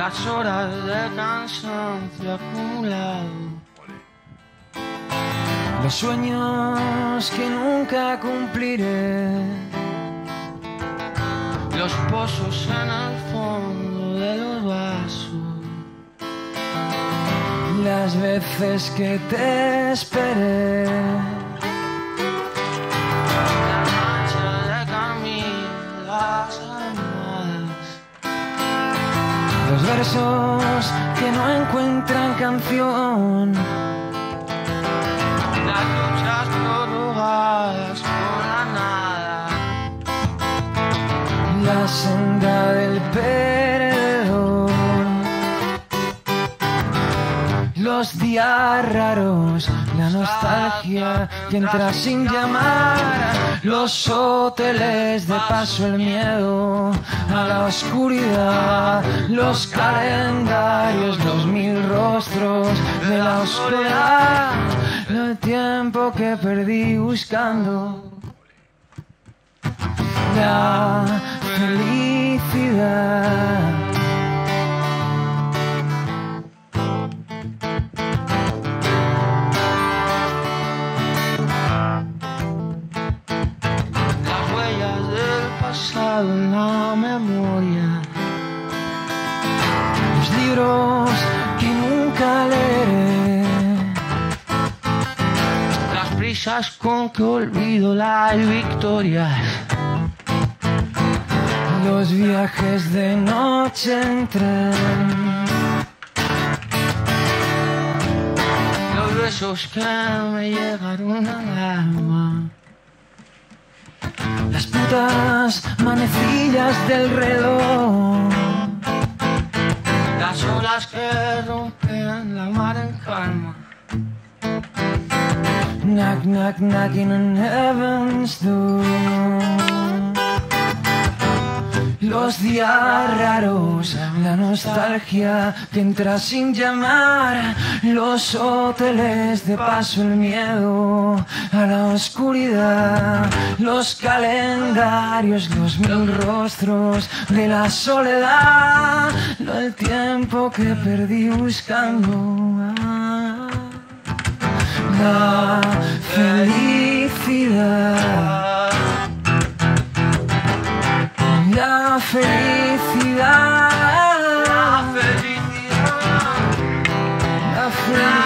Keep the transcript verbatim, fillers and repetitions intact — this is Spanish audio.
las horas de cansancio acumulado, los sueños que nunca cumpliré, los pozos en el fondo de los vasos, las veces que te esperé, las manchas de carmín, las almohadas, los versos que no encuentran canción, las luchas prorrogadas por la nada, la senda del perdedor, los días raros, la nostalgia que entra sin llamar, los hoteles de paso, el miedo a la oscuridad, los calendarios, los mil rostros de la oscuridad, el tiempo que perdí buscando la felicidad. Las huellas del pasado en la memoria, los libros que nunca leeré, las prisas con que olvido las victorias, los viajes de noche en tren, los besos que me llegaron al alma, las putas manecillas del reloj, las olas que rompen la mar en calma, knock, knock, knocking on heaven's door, los días raros, la nostalgia que entra sin llamar, los hoteles de paso, el miedo a la oscuridad, los calendarios, los mil rostros de la soledad, el tiempo que perdí buscando la felicidad. La felicidad, la felicidad, la felicidad.